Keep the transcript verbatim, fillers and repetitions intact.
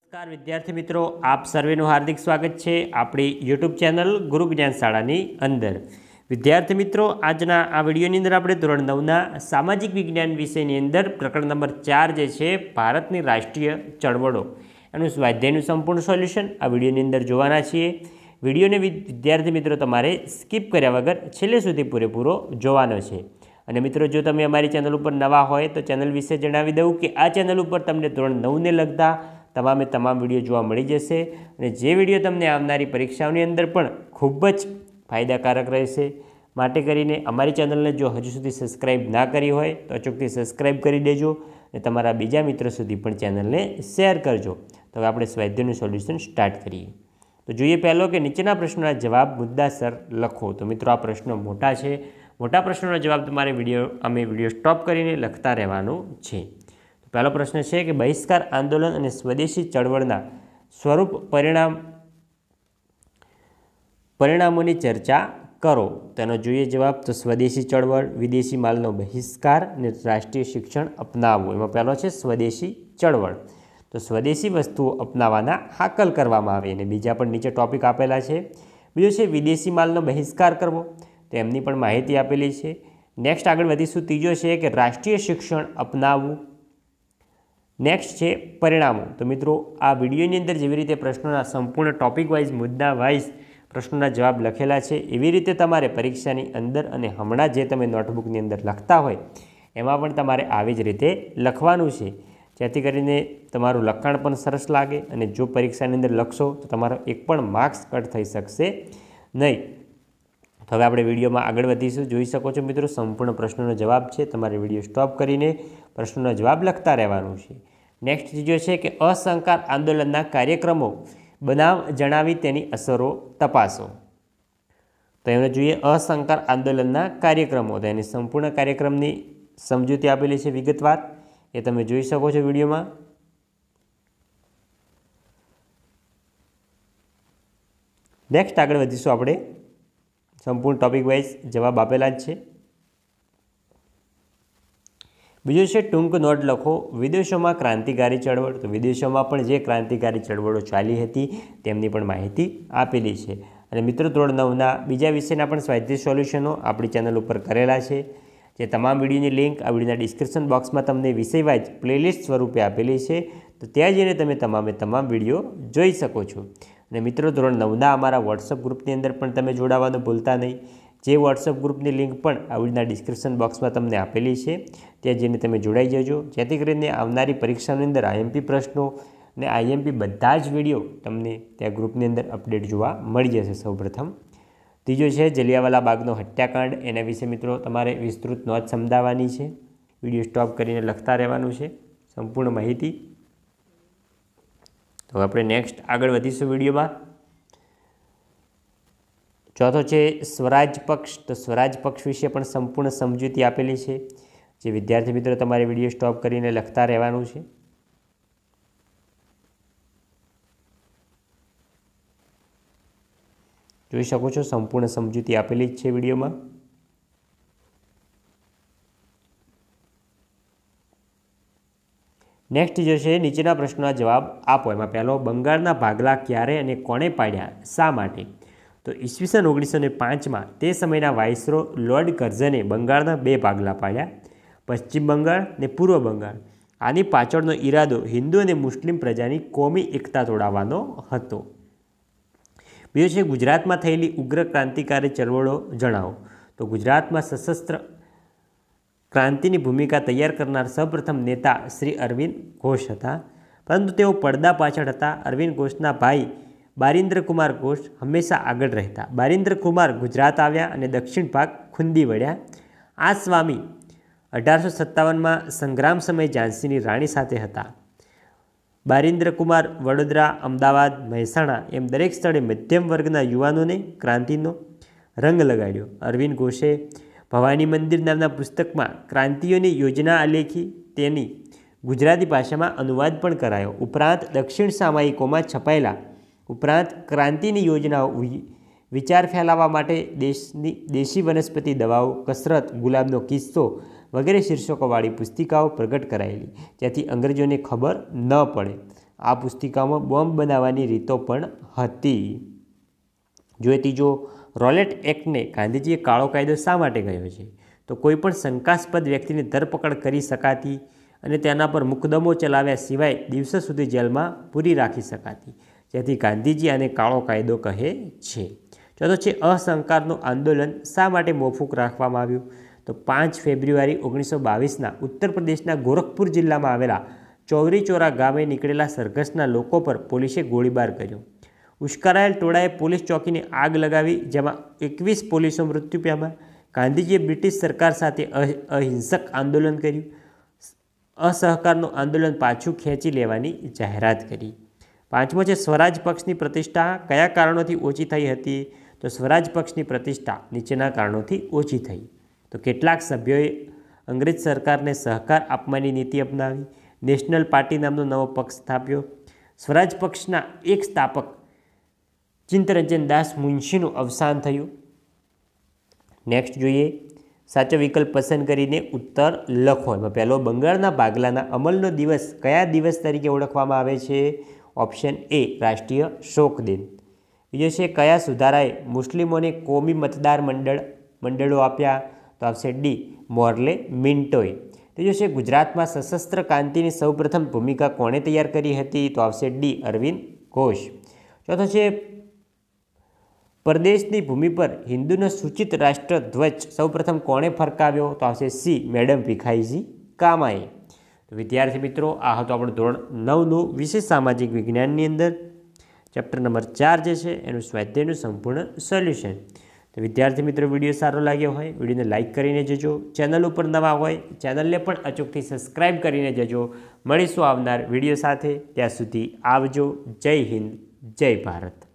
नमस्कार विद्यार्थी मित्रों, आप सर्वेનું हार्दिक स्वागत है अपनी यूट्यूब चैनल गुरु ज्ञान शाळानी अंदर। विद्यार्थी मित्रों, आजना आ विडियोनी अंदर आपणे धोरण नवना सामाजिक विज्ञान विषयनी अंदर प्रकरण नंबर चार जे छे भारतनी राष्ट्रीय चळवळो एनुं स्वाध्यायनुं संपूर्ण सोल्यूशन आ विडियोनी अंदर जोवाना छीए। विडियोने विद्यार्थी मित्रों तमारे स्कीप कर्या वगर छेल्ले सुधी पूरेपूरो जोवानो छे। અને મિત્રો, જો તમે અમારી ચેનલ ઉપર નવા હોય તો ચેનલ વિશે જણાવી દઉં કે આ ચેનલ ઉપર તમને ધોરણ નવને લગતા તમામે તમામ વિડીયો જોવા મળી જશે અને જે વિડીયો તમને આવનારી પરીક્ષાઓની અંદર પણ ખૂબ જ ફાયદાકારક રહેશે। માટે કરીને અમારી ચેનલને જો હજુ સુધી સબસ્ક્રાઈબ ના કરી હોય તો અચૂકથી સબસ્ક્રાઈબ કરી દેજો અને તમારા બીજા મિત્રો સુધી પણ ચેનલને શેર કરજો। તો હવે આપણે સ્વાધ્યાયનું સોલ્યુશન સ્ટાર્ટ કરીએ। તો જોઈએ પહેલો કે નીચેના પ્રશ્નોના જવાબ મુદ્દાસર લખો। તો મિત્રો, આ પ્રશ્નો મોટા છે। मोटा प्रश्नों जवाब तमारे विडियो अमे विडियो स्टॉप करीने लखता रहेवानुं छे। तो पहलो प्रश्न है कि बहिष्कार आंदोलन और स्वदेशी चळवळना स्वरूप परिणाम परिणामों की चर्चा करो। तेनो जोईए जवाब। तो स्वदेशी चळवळ, विदेशी मालनो बहिष्कार ने राष्ट्रीय शिक्षण अपनाववुं। एमां पहेलो छे स्वदेशी चळवळ। तो स्वदेशी वस्तुओं अपनाववाना हाकल करवामां आवे अने बीजा पण नीचे टॉपिक आपेला छे। बीजो छे विदेशी मालनो बहिष्कार करवो, तो एमनी पण माहिती आपेली है। नेक्स्ट आगळ वधीशुं। तीजो है कि राष्ट्रीय शिक्षण अपनाववुं। नेक्स्ट है परिणामों। तो मित्रों, आ विडियोनी अंदर जेवी रीते प्रश्नों संपूर्ण टॉपिक वाइज मुद्दा वाइज प्रश्नों जवाब लखेला है, एवी रीते तमारे परीक्षानी अंदर अने हमणां जे तमे नोटबुकनी अंदर लखता होय एमां पण तमारे आवी ज रीते लखवानुं छे, जेथी करीने तमारुं लखाण पण सरस लागे अने जो परीक्षानी अंदर लखशो तो तमारो एक पण मार्क्स कट थई शकशे नहीं। तो हवे आपणे विडियोमां आगळ वधीशुं। जोई शको छो मित्रों, संपूर्ण प्रश्नोनो जवाब छे। तमारे विडियो स्टॉप करीने प्रश्नोनो जवाब लखता रहेवानुं छे। नेक्स्ट तीजो छे कि असहकार आंदोलनना कार्यक्रमो बनाव जणावी तेनी असरो तपासो। तो एमने जोईए असहकार आंदोलनना कार्यक्रमो। तो एनी संपूर्ण कार्यक्रमनी समजूती आपेली छे विगतवार, ए तमे जोई शको छो विडियोमां। नेक्स्ट आगळ वधीशुं आपणे। संपूर्ण टॉपिक वाइज जवाब आपेला है। बीजो है टूंक नोट लखो। विदेशों में क्रांतिकारी चळवळ। तो विदेशों में पण जे क्रांतिकारी चळवळो चाली हती तेमनी पण माहिती आपेली है। अने मित्रों, धोरण नवना बीजा विषयना पण स्वाध्याय सोल्यूशनो आपणी चेनल पर करेला है, जे तमाम विडियोनी लिंक आ विडियोना डिस्क्रिप्शन बॉक्स में तमने विषय वाइज प्लेलिस्ट स्वरूपे आपेली है। तो त्यां जईने तमे तमामे तमाम विडियो जोई शको छो। અને મિત્રો, ધોરણ નવના અમારા વોટ્સઅપ ગ્રુપની અંદર પણ તમે જોડાવાનું ભૂલતા નહીં, જે વોટ્સઅપ ગ્રુપની લિંક પણ આવડીના ડિસ્ક્રિપ્શન બોક્સમાં તમને આપેલી છે, ત્યાં જઈને તમે જોડાઈ જજો, જેથી કરીને આવનારી પરીક્ષાની અંદર આઈએમપી પ્રશ્નો અને આઈએમપી બધા જ વિડીયો તમને ત્યાં ગ્રુપની અંદર અપડેટ જોવા મળી જશે સૌપ્રથમ। ત્રીજો છે જલિયાવાલા બાગનો હત્યાકાંડ, એના વિશે મિત્રો તમારે વિસ્તૃત નોંધ સમજાવવાની છે। વિડીયો સ્ટોપ કરીને લખતા રહેવાનું છે સંપૂર્ણ માહિતી। तो આપણે नेक्स्ट आगळ वधीशुं विडियोमां। चौथो है स्वराज पक्ष। तो स्वराज पक्ष विषे पण संपूर्ण समजूती आपेली है, जे विद्यार्थी मित्रों तमारे विडियो स्टॉप करीने लखता रहेवानुं छे। जोई शको छो संपूर्ण समजूती आपेली है विडियोमां। नेक्स्ट जो है नीचेना प्रश्नों जवाब आपो। एमां पहेलो बंगाळना भागला क्यारे अने कोणे पाड्या, शा माटे? तो ईस्वीसन ओगनीस सौ पांच में ते समयना वायसरो लॉर्ड कर्जने बंगाळना बे भागला पाड्या, पश्चिम बंगाळ ने पूर्व बंगाळ। आनी पाछळनो इरादो हिंदू अने मुस्लिम प्रजानी कोमी एकता तोड़ाववानो हतो। बीजो छे गुजरात में थयेली उग्र क्रांतिकारी चळवळो जणावो। तो गुजरात में सशस्त्र क्रांतिनी भूमिका तैयार करनार सर्वप्रथम नेता श्री अरविंद घोष हता, परंतु तेओ પડદા પાછળ હતા। अरविंद घोषना भाई बारिंद्र कुमार घोष हमेशा आगळ रहता। बारिंद्र कुमार गुजरात आव्या अने दक्षिण भाग खूंदी वळ्या। आ स्वामी अठार सौ सत्तावन में संग्राम समय झांसीनी राणी साथे हता। बारिंद्र कुमार वडोदरा, अमदावाद, महेसाणा एम दरेक स्थळे मध्यम वर्गना युवानोने क्रांतिनो रंग लगाड्यो। अरविंद घोषे भवानी मंदिर नामना पुस्तक में क्रांतिओनी योजना आलेखी, तेनी गुजराती भाषा में अनुवाद पण करायो। उपरांत दक्षिण सामायिकों में छपायेला उपरांत क्रांतिनी योजनाओं विचार फैलावा माटे देशनी देशी वनस्पति दवाओ, कसरत, गुलाबनो किस्सो वगैरह शीर्षकोवाળી पुस्तिकाओं प्रगट करायेली, जेथी अंग्रेजोने खबर न पड़े। આ પુસ્તિકામાં બોમ્બ બનાવવાની રીતો પણ હતી. જોઈએ ત્રીજો, રોલેટ એક્ટને ગાંધીજીએ કાળો કાયદો શા માટે કહ્યો છે? તો કોઈપણ શંકાસ્પદ વ્યક્તિની ધરપકડ કરી શકાતી અને તેના પર મુકદ્દમો ચલાવ્યા સિવાય દિવસો સુધી જેલમાં પૂરી રાખી શકાતી, જેથી ગાંધીજી આને કાળો કાયદો કહે છે. ચોથો છે, અસહકારનું આંદોલન શા માટે મોકૂફ રાખવામાં આવ્યું? તો પાંચ ફેબ્રુઆરી ઓગણીસો બાવીસના ઉત્તર પ્રદેશના ગોરખપુર જિલ્લામાં આવેલા ચૌરી ચોરા ગામે નીકળેલા સરઘસના લોકો પર પોલીસે ગોળીબાર કર્યો. ઉશ્કેરાયેલ ટોળાએ પોલીસ ચોકીને આગ લગાવી, જેમાં એકવીસ પોલીસો મૃત્યુ પામ્યા. ગાંધીજીએ બ્રિટિશ સરકાર સાથે અહિંસક આંદોલન કર્યું. અસહકારનું આંદોલન પાછું ખેંચી લેવાની જાહેરાત કરી. પાંચમો છે, સ્વરાજ પક્ષની પ્રતિષ્ઠા કયા કારણોથી ઓછી થઈ હતી? તો સ્વરાજ પક્ષની પ્રતિષ્ઠા નીચેના કારણોથી ઓછી થઈ. તો કેટલાક સભ્યોએ અંગ્રેજ સરકારને સહકાર આપવાની નીતિ અપનાવી, નેશનલ પાર્ટી નામનો નવો પક્ષ સ્થાપ્યો, સ્વરાજ પક્ષના એક સ્થાપક ચિત્તરંજન દાસ મુનશીનું અવસાન થયું. નેક્સ્ટ જોઈએ, સાચો વિકલ્પ પસંદ કરીને ઉત્તર લખો. એમાં પહેલો, બંગાળના ભાગલાના અમલનો દિવસ કયા દિવસ તરીકે ઓળખવામાં આવે છે? ઓપ્શન એ, રાષ્ટ્રીય શોક દિન. બીજો છે, કયા સુધારાએ મુસ્લિમોને કોમી મતદાર મંડળ મંડળો આપ્યા? તો આવશે ડી, મોર્લે મિન્ટોએ. ત્રીજો છે, ગુજરાતમાં સશસ્ત્ર ક્રાંતિની સૌપ્રથમ ભૂમિકા કોણે તૈયાર કરી હતી? તો આવશે ડી, અરવિંદ ઘોષ. ચોથો છે, પરદેશની ભૂમિ પર હિન્દુનો સૂચિત રાષ્ટ્રધ્વજ સૌપ્રથમ કોણે ફરકાવ્યો? તો આવશે સી, મેડમ ભીખાઈજી કામાએ. તો વિદ્યાર્થી મિત્રો, આ હતો આપણું ધોરણ નવનું વિશેષ સામાજિક વિજ્ઞાનની અંદર ચેપ્ટર નંબર ચાર જે છે એનું સ્વાધ્યાયનું સંપૂર્ણ સોલ્યુશન. તો વિદ્યાર્થી મિત્રો, વિડીયો સારો લાગ્યો હોય વિડીયોને લાઇક કરીને જજો. ચેનલ ઉપર નવા હોય ચેનલને પણ અચૂકથી સબસ્ક્રાઈબ કરીને જજો. મળીશું આવનાર વિડીયો સાથે. ત્યાં સુધી આવજો. જય હિન્દ, જય ભારત.